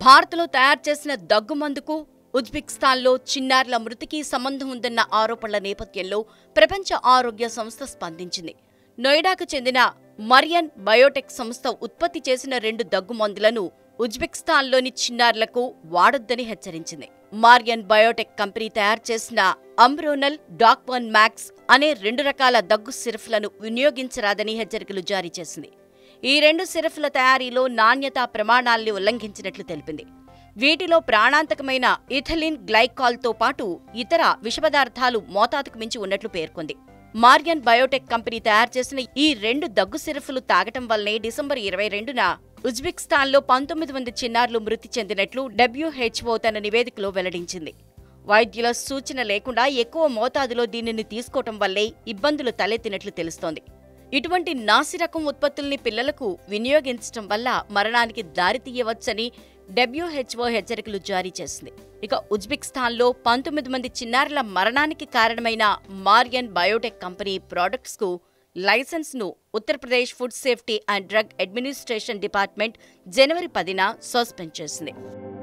భారత్లో తయారు చేసిన దగ్గుమందుకు ఉజ్బెకిస్తాన్లో చిన్నారుల మృతికి సంబంధం ఉందన్న ఆరోపణల నేపథ్యంలో ప్రపంచ ఆరోగ్య సంస్థ స్పందించింది. నోయిడాకు చెందిన మరియన్ బయోటెక్ సంస్థ ఉత్పత్తి చేసిన 2 దగ్గుమందులను ఉజ్బెకిస్తాన్లోని చిన్నారులకు వాడొద్దని హెచ్చరించింది. మరియన్ బయోటెక్ కంపెనీ తయారు చేసిన అంబ్రోనల్, డాక్వన్ మ్యాక్స్ అనే 2 రకాల దగ్గు సిరఫ్లను వినియోగించరాదని హెచ్చరికలు జారీ చేసింది. ఈ 2 సిరఫ్ల తయారీలో నాణ్యతా ప్రమాణాల్ని ఉల్లంఘించినట్లు తెలిపింది. వీటిలో ప్రాణాంతకమైన ఇథిలిన్ గ్లైకాల్తో పాటు ఇతర విషపదార్థాలు మోతాదుకు మించి ఉన్నట్లు పేర్కొంది. మరియన్ బయోటెక్ కంపెనీ తయారు చేసిన ఈ 2 దగ్గు సిరఫ్లు తాగటం వల్లనే డిసెంబర్ 22న ఉజ్బెకిస్తాన్లో 19 మంది చిన్నారులు మృతి చెందినట్లు WHO తన నివేదికలో వెల్లడించింది. వైద్యుల సూచన లేకుండా ఎక్కువ మోతాదులో దీనిని తీసుకోవటం వల్లే ఇబ్బందులు తలెత్తినట్లు తెలుస్తోంది. ఇటువంటి నాసిరకం ఉత్పత్తుల్ని పిల్లలకు వినియోగించటం వల్ల మరణానికి దారితీయవచ్చని WHO హెచ్చరికలు జారీ చేసింది. ఇక ఉజ్బెకిస్తాన్లో 19 మంది చిన్నారుల మరణానికి కారణమైన మరియన్ బయోటెక్ కంపెనీ ప్రోడక్ట్స్కు లైసెన్స్ను Uttar Pradesh food safety and drug administration department జనవరి 10న సస్పెండ్ చేసింది.